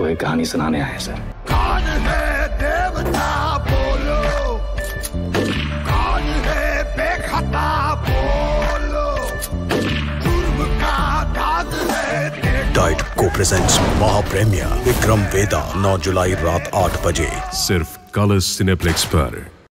आपको एक कहानी सुनाने आए हैं सर। कौन है देवता बोलो, कौन है बेखता बोलो, जुर्म का दाग है। डाइट को प्रेजेंट्स महाप्रेमियर विक्रम वेदा 9 जुलाई रात 8 बजे, सिर्फ कलर्स सिनेप्लेक्स पर।